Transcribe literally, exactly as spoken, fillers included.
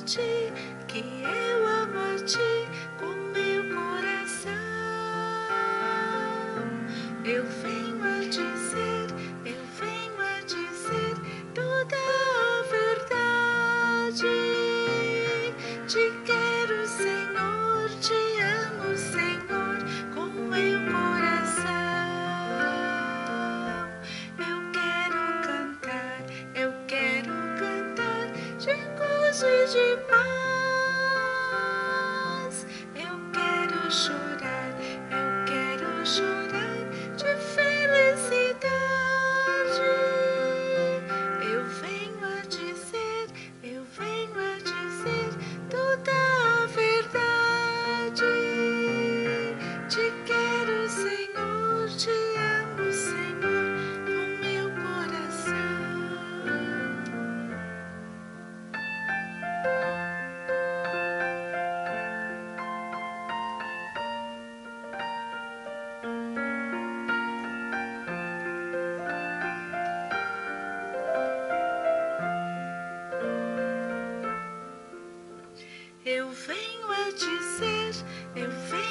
Senhor-te, que eu amo a Ti com meu coração. Eu venho a dizer, eu venho a dizer toda a verdade. Te quero, Senhor, te amo, Senhor, com meu coração. Eu quero cantar, eu quero cantar de gozo e de paz. Eu quero chorar, eu quero chorar de felicidade. Eu venho a dizer, eu venho a dizer toda a verdade. Te quero, Senhor, te amo, Senhor, com meu coração. Eu venho a dizer, eu venho